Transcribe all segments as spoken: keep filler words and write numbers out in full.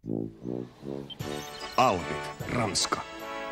Alpit, Ranska.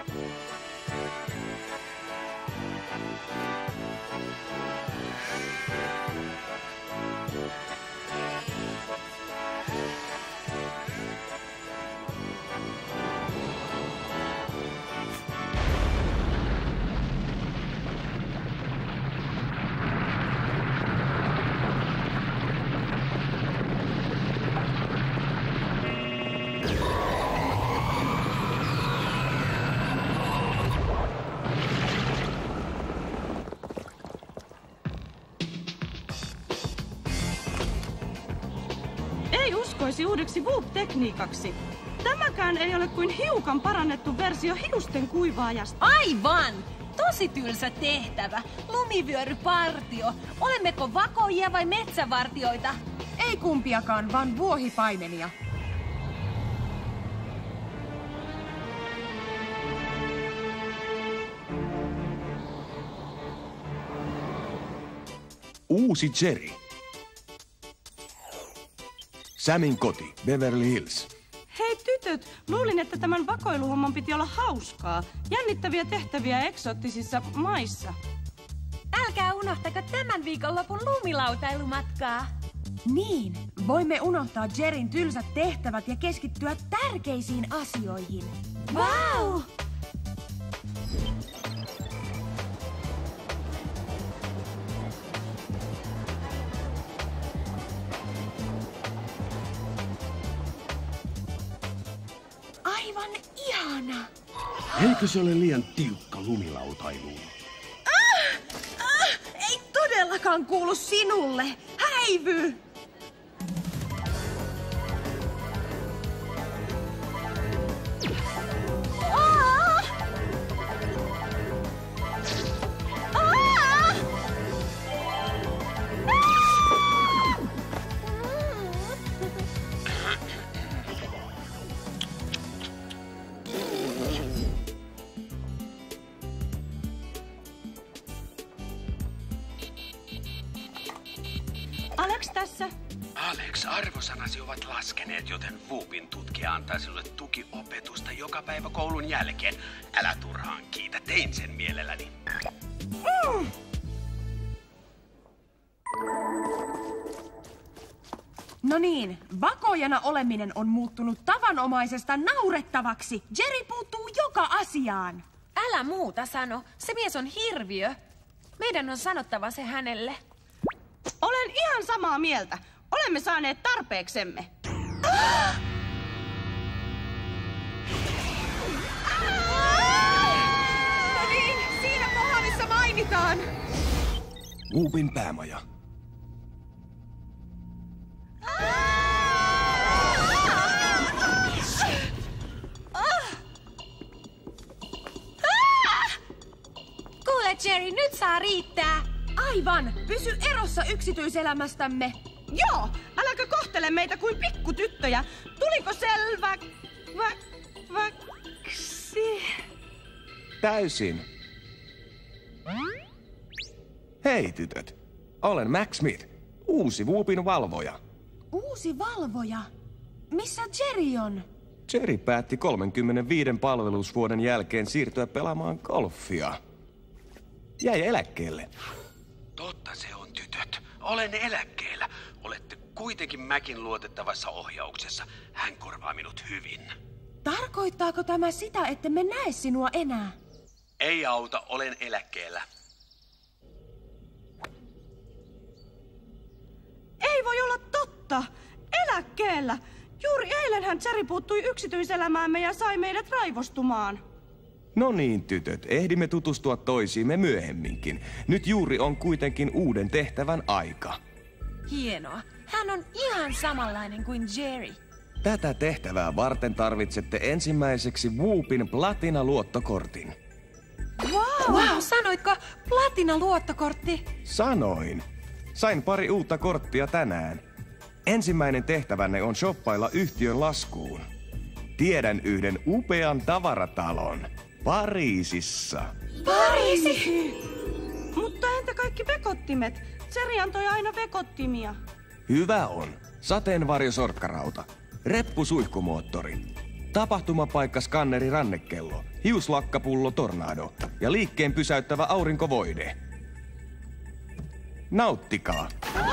Ei uskoisi uudeksi Whoop-tekniikaksi. Tämäkään ei ole kuin hiukan parannettu versio hiusten kuivaajasta. Aivan! Tosi tylsä tehtävä. Lumivyörypartio. Olemmeko vakoijia vai metsävartioita? Ei kumpiakaan, vaan vuohipaimenia. Uusi Jerry. Samin koti, Beverly Hills. Hei tytöt, luulin, että tämän vakoiluhomman piti olla hauskaa. Jännittäviä tehtäviä eksoottisissa maissa. Älkää unohtako tämän viikonlopun lumilautailumatkaa. Niin, voimme unohtaa Jerryn tylsät tehtävät ja keskittyä tärkeisiin asioihin. Vau! Wow! Aivan ihana! Eikö se ole liian tiukka lumilautailuun? Ah! Ah! Ei todellakaan kuulu sinulle! Häivy! Ah! Ah! Alex tässä. Alex, arvosanasi ovat laskeneet, joten Whoopin tutkija antaa sinulle tukiopetusta joka päivä koulun jälkeen. Älä turhaan kiitä, tein sen mielelläni. Mm. No niin, vakoojana oleminen on muuttunut tavanomaisesta naurettavaksi. Jerry puuttuu joka asiaan. Älä muuta sano, se mies on hirviö. Meidän on sanottava se hänelle. Olen ihan samaa mieltä. Olemme saaneet tarpeeksemme. Ah! No niin, siinä kohdassa missä mainitaan. Whoopin päämaja. Kuule Jerry, nyt saa riittää. Aivan, pysy erossa yksityiselämästämme. Joo, äläkö kohtele meitä kuin pikkutyttöjä. Tuliko selvä... Vä... Väksi? Täysin. Hei tytöt, olen Mac Smith, uusi Whoopin valvoja. Uusi valvoja? Missä Jerry on? Jerry päätti kolmenkymmenenviiden palvelusvuoden jälkeen siirtyä pelaamaan golfia. Jäi eläkkeelle. Totta se on, tytöt. Olen eläkkeellä. Olette kuitenkin Mäkin luotettavassa ohjauksessa. Hän korvaa minut hyvin. Tarkoittaako tämä sitä, että me näe sinua enää? Ei auta, olen eläkkeellä. Ei voi olla totta. Eläkkeellä. Juuri eilenhän Jerry puuttui yksityiselämäämme ja sai meidät raivostumaan. No niin, tytöt, ehdimme tutustua toisiimme myöhemminkin. Nyt juuri on kuitenkin uuden tehtävän aika. Hienoa. Hän on ihan samanlainen kuin Jerry. Tätä tehtävää varten tarvitsette ensimmäiseksi Whoopin Platina-luottokortin. Wow! wow! Sanoitko Platina-luottokortti? Sanoin. Sain pari uutta korttia tänään. Ensimmäinen tehtävänne on shoppailla yhtiön laskuun. Tiedän yhden upean tavaratalon. Pariisissa. Pariisi! Mutta entä kaikki vekottimet? Jerry antoi aina vekottimia. Hyvä on. Sateenvarjosorkkarauta. reppusuihkumoottori, tapahtumapaikkaskanneri rannekello, hiuslakkapullo tornado ja liikkeen pysäyttävä aurinkovoide. Nauttikaa!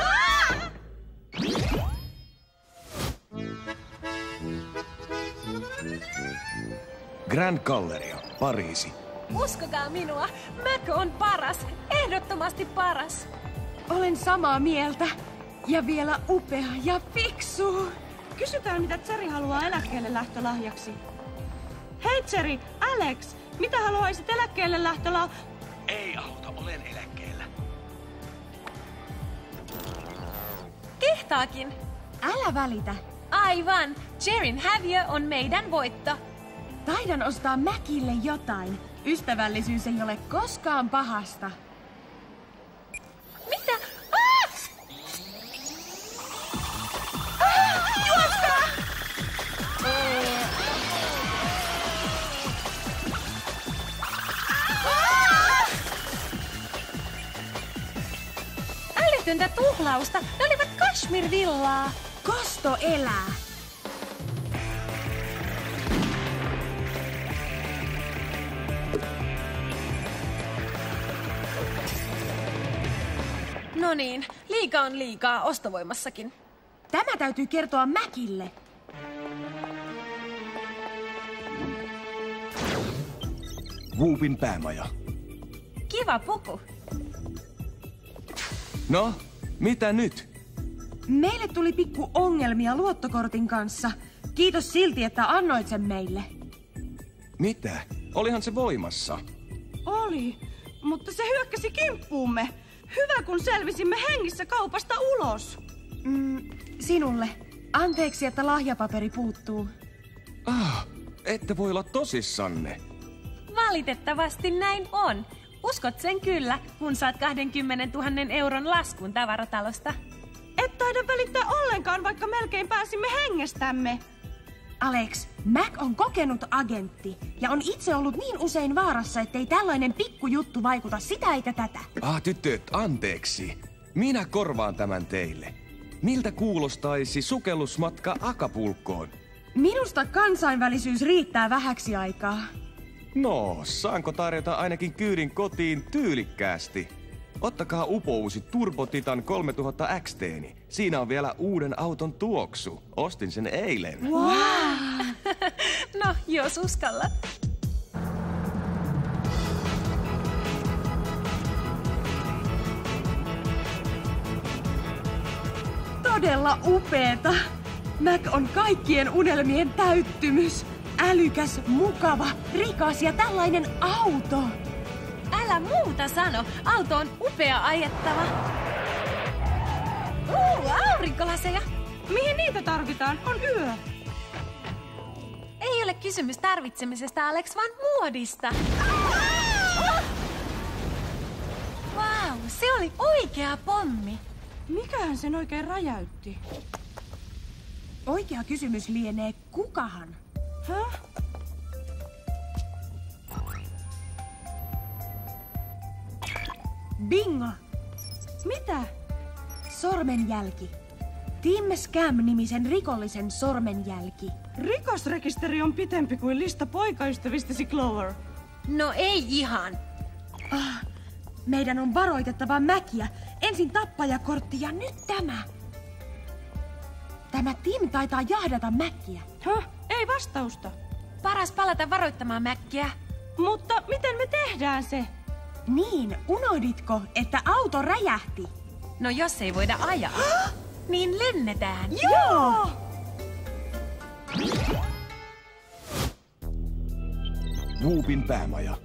Grand Galleria, Pariisi. Uskokaa minua, Mac on paras, ehdottomasti paras. Olen samaa mieltä. Ja vielä upea ja fiksu. Kysytään, mitä Jerry haluaa eläkkeelle lähtölahjaksi. Hei Jerry, Alex, mitä haluaisit eläkkeelle lähtöla... Ei auta, olen eläkkeellä. Kehtaakin. Älä välitä. Aivan, Jerryn häviö on meidän voitto. Taidan ostaa Mäkille jotain. Ystävällisyys ei ole koskaan pahasta. Mitä? Ah! Ah! Juostaa! Ah! Älytöntä tuhlausta! Ne olivat Kashmir-villaa! Kosto elää! No niin, liika on liikaa ostovoimassakin. Tämä täytyy kertoa Mäkille. Whoopin päämaja. Kiva puku. No, mitä nyt? Meille tuli pikku ongelmia luottokortin kanssa. Kiitos silti, että annoit sen meille. Mitä? Olihan se voimassa. Oli, mutta se hyökkäsi kimppuumme. Hyvä, kun selvisimme hengissä kaupasta ulos. Mm, sinulle. Anteeksi, että lahjapaperi puuttuu. Ah, ette voi olla tosissanne. Valitettavasti näin on. Uskot sen kyllä, kun saat kaksikymmentätuhatta euron laskun tavaratalosta. Et taida välittää ollenkaan, vaikka melkein pääsimme hengestämme. Alex, Mac on kokenut agentti ja on itse ollut niin usein vaarassa, ettei tällainen pikkujuttu vaikuta sitä eikä tätä. Ah, tytöt, anteeksi. Minä korvaan tämän teille. Miltä kuulostaisi sukellusmatka Acapulcoon? Minusta kansainvälisyys riittää vähäksi aikaa. No, saanko tarjota ainakin kyydin kotiin tyylikkäästi? Ottakaa upouusi Turbo Titan kolmetuhatta X T-ni. Siinä on vielä uuden auton tuoksu. Ostin sen eilen. Wow! No, jos uskallat. Todella upeeta. Mac on kaikkien unelmien täyttymys. Älykäs, mukava, rikas ja tällainen auto. Älä muuta sano. Auto on upea ajettava. Uu, aurinkolaseja. Mihin niitä tarvitaan? On yö. Ei ole kysymys tarvitsemisesta, Alex, vaan muodista. Vau, se oli oikea pommi. Mikähän sen oikein räjäytti? Oikea kysymys lienee, kukahan? Häh? Bingo! Mitä? Sormenjälki. Tim Scam-nimisen rikollisen sormenjälki. Rikosrekisteri on pitempi kuin lista poikaystävistäsi, Clover. No ei ihan. Ah, meidän on varoitettava Mäkiä. Ensin tappajakortti ja nyt tämä. Tämä Tim taitaa jahdata Mäkkiä. Häh? Ei vastausta. Paras palata varoittamaan Mäkkiä. Mutta miten me tehdään se? Niin, unohditko, että auto räjähti? No jos ei voida ajaa, niin lennetään. Joo! Whoopin päämaja.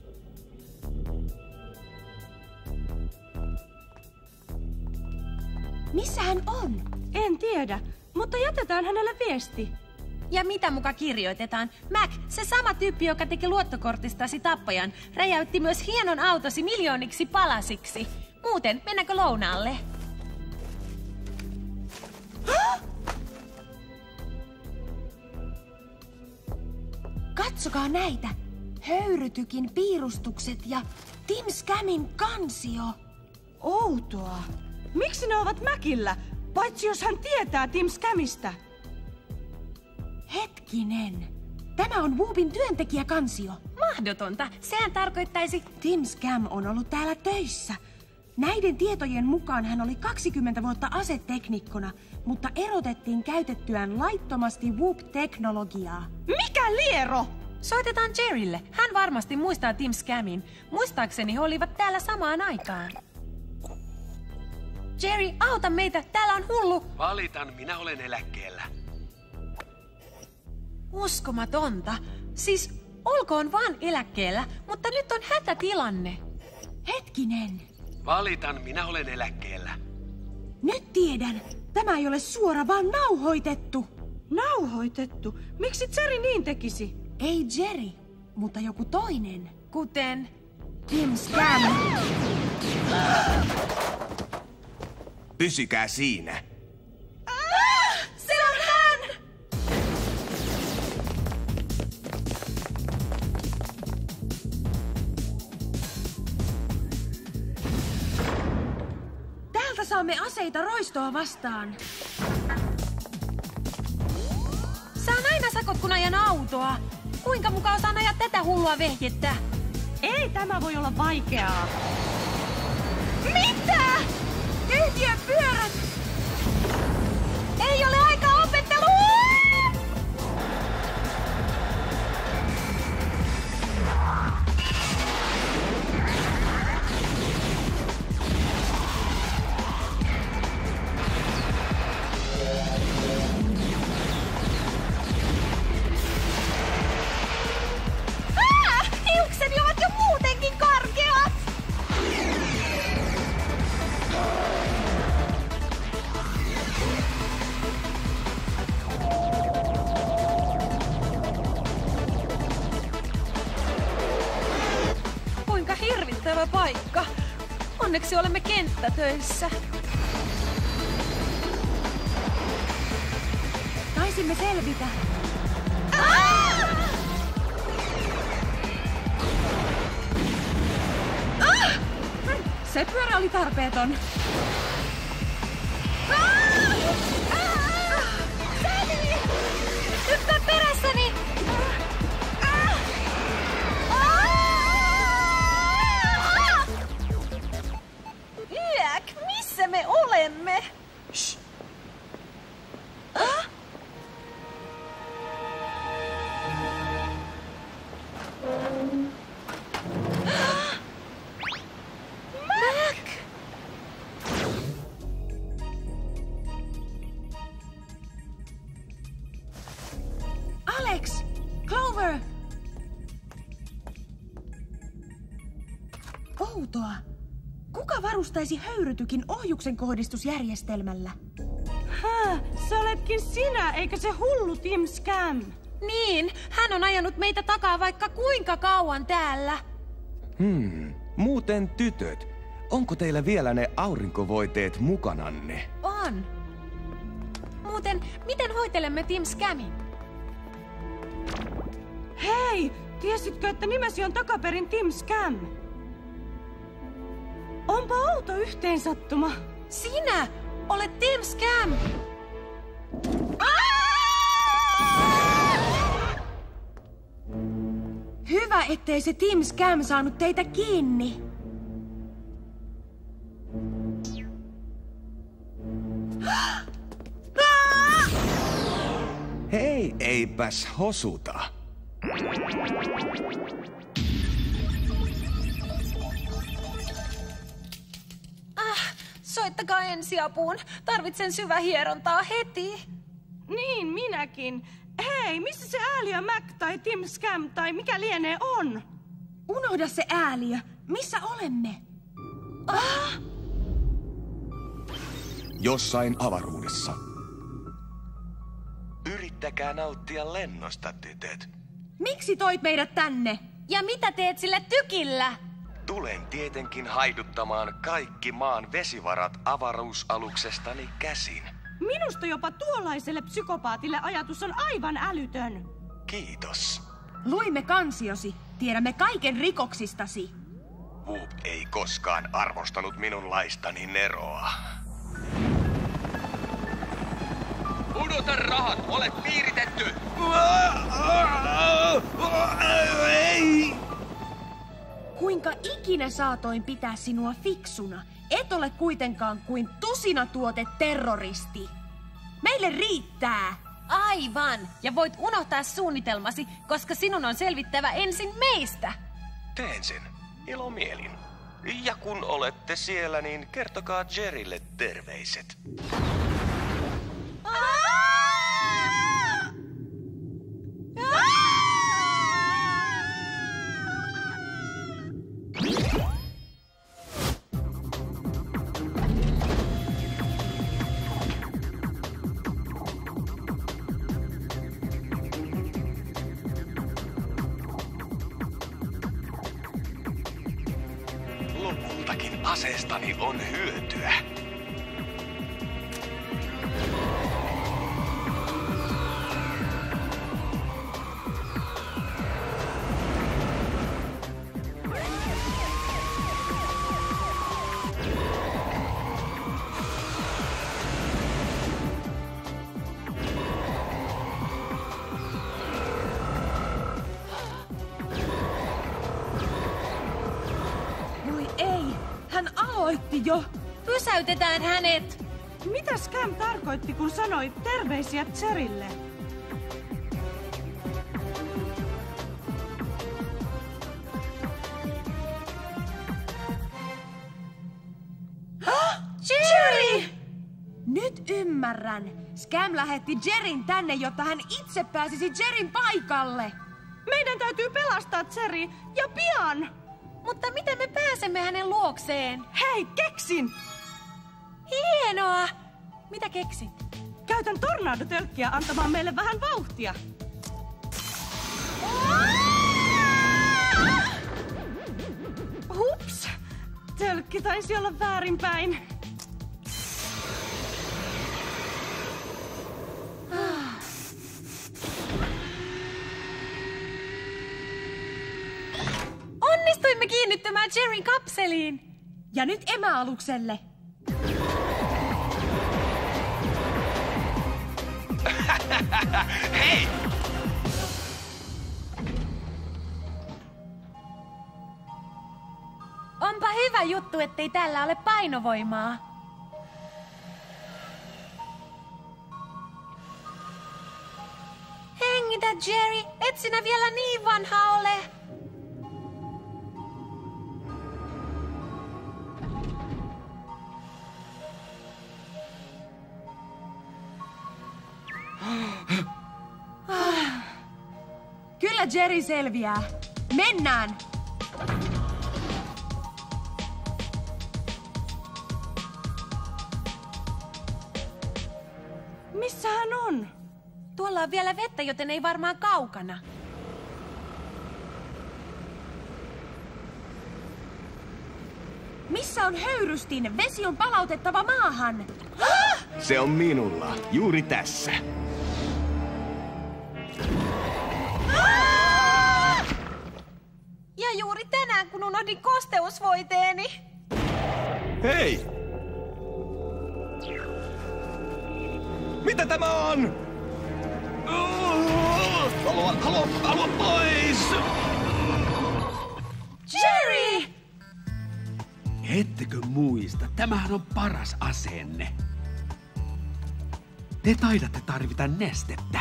Missä hän on? En tiedä, mutta jätetään hänelle viesti. Ja mitä muka kirjoitetaan? Mac, se sama tyyppi, joka teki luottokortistasi tappajan, räjäytti myös hienon autosi miljooniksi palasiksi. Muuten, mennäänkö lounaalle? Katsokaa näitä. Höyrytykin piirustukset ja Tim Scamin kansio. Outoa. Miksi ne ovat Mäkillä? Paitsi jos hän tietää Tim Scamista. Hetkinen. Tämä on Whoopin työntekijäkansio. Mahdotonta. Sehän tarkoittaisi... Tim Scam on ollut täällä töissä. Näiden tietojen mukaan hän oli kaksikymmentä vuotta aseteknikkona, mutta erotettiin käytettyään laittomasti Whoop-teknologiaa. Mikä liero? Soitetaan Jerrylle. Hän varmasti muistaa Tim Scamin. Muistaakseni he olivat täällä samaan aikaan. Jerry, auta meitä. Täällä on hullu. Valitan, minä olen eläkkeellä. Uskomatonta. Siis olkoon vaan eläkkeellä, mutta nyt on hätätilanne. Hetkinen. Valitan, minä olen eläkkeellä. Nyt tiedän. Tämä ei ole suora, vaan nauhoitettu. Nauhoitettu? Miksi Jerry niin tekisi? Ei Jerry, mutta joku toinen. Kuten... Tim Scam. Pysykää siinä. Se on hän! Täältä saamme aseita roistoa vastaan. Saan aina sakot, kun ajan autoa. Kuinka muka osaan ajaa tätä hullua vehjettä? Ei tämä voi olla vaikeaa. Mitä? Tyhjät pyörät! Ei ole aikaa opetteluun! Ah! Hiukseni ovat jo muutenkin karkeat! Kuinka hirvittävä paikka. Onneksi olemme kenttätöissä. Taisimme selvitä. Ah! Ah! Se pyörä oli tarpeeton. Sally! Hyppää perässäni! Yäk, missä me olemme? Shh. Mac! Alex! Clover! Outoa. Kuka varustaisi höyrytykin ohjuksen kohdistusjärjestelmällä? Hää, se oletkin sinä, eikä se hullu Tim Scam. Niin, hän on ajanut meitä takaa vaikka kuinka kauan täällä. Hmm, muuten tytöt, onko teillä vielä ne aurinkovoiteet mukananne? On. Muuten, miten hoitelemme Tim Scamin? Hei, tiesitkö, että nimesi on takaperin Tim Scam? Onpa outo yhteensattuma. Sinä olet Tim Scam! Hyvä, ettei se Tim Scam saanut teitä kiinni. Hei, eipäs hosuta. Ah, soittakaa ensiapuun. Tarvitsen syvähierontaa heti. Niin, minäkin. Hei, missä se ääliö Mac tai Tim Scam tai mikä lienee on? Unohda se ääliö. Missä olemme? Ah! Jossain avaruudessa. Yrittäkää nauttia lennosta, tytöt. Miksi toit meidät tänne? Ja mitä teet sillä tykillä? Tulen tietenkin haiduttamaan kaikki maan vesivarat avaruusaluksestani käsin. Minusta jopa tuollaiselle psykopaatille ajatus on aivan älytön. Kiitos. Luimme kansiosi. Tiedämme kaiken rikoksistasi. Whoop ei koskaan arvostanut minun laistani Neroa. Pudota rahat, olet piiritetty! Ei! Kuinka ikinä saatoin pitää sinua fiksuna, et ole kuitenkaan kuin tusinatuote terroristi. Meille riittää! Aivan! Ja voit unohtaa suunnitelmasi, koska sinun on selvittävä ensin meistä. Teen sen. Ilomielin. Ja kun olette siellä, niin kertokaa Jerrylle terveiset. Lopultakin aseestani on hyötyä. Aloitti jo. Pysäytetään hänet. Mitä Scam tarkoitti, kun sanoi terveisiä Jerrylle? Jerry! Nyt ymmärrän. Scam lähetti Jerryn tänne, jotta hän itse pääsisi Jerryn paikalle. Meidän täytyy pelastaa Jerry, ja pian! Mutta miten me pääsemme hänen luokseen? Hei, keksin! Hienoa! Mitä keksit? Käytän tornadotölkkiä antamaan meille vähän vauhtia. Hups! Tölkki taisi olla väärinpäin. Onnistuimme kiinnittämään Jerryn kapseliin. Ja nyt emäalukselle. Hei! Onpa hyvä juttu, ettei tällä ole painovoimaa. Hengitä, Jerry. Et sinä vielä niin vanha ole. Kyllä Jerry selviää. Mennään! Missä hän on? Tuolla on vielä vettä, joten ei varmaan kaukana. Missä on höyrystin? Vesi on palautettava maahan. Se on minulla, juuri tässä. Ja juuri tänään, kun unohdin kosteusvoiteeni. Hei! Mitä tämä on? Halua, halua, halua pois! Jerry! Ettekö muista? Tämähän on paras asenne. Te taidatte tarvita nestettä.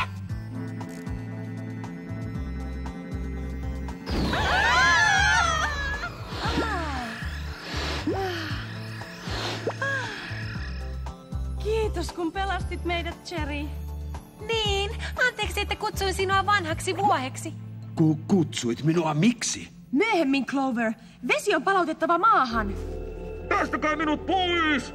Kiitos, kun pelastit meidät, Jerry. Niin, anteeksi, että kutsuin sinua vanhaksi vuoheksi. Ku kutsuit minua miksi? Myöhemmin, Clover. Vesi on palautettava maahan. Päästäkää minut pois!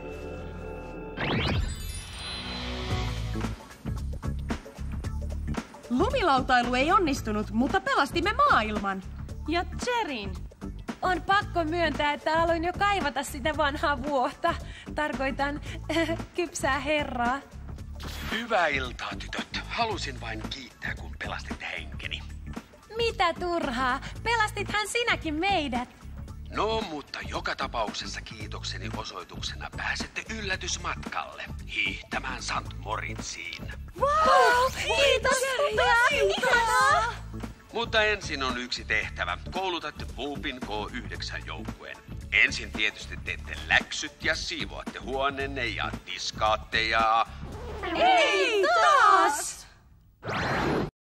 Lumilautailu ei onnistunut, mutta pelastimme maailman. Ja Jerryn. On pakko myöntää, että aloin jo kaivata sitä vanhaa vuotta. Tarkoitan äh, kypsää herraa. Hyvää iltaa, tytöt. Halusin vain kiittää, kun pelastit henkeni. Mitä turhaa? Pelastithan sinäkin meidät. No, mutta joka tapauksessa kiitokseni osoituksena pääsette yllätysmatkalle hiihtämään Sankt Moritsiin. Wow, kiitos, ihanaa! Mutta ensin on yksi tehtävä. Koulutatte Whoopin K yhdeksän joukkueen. Ensin tietysti teette läksyt ja siivoatte huoneenne ja tiskaatte ja... Ei taas!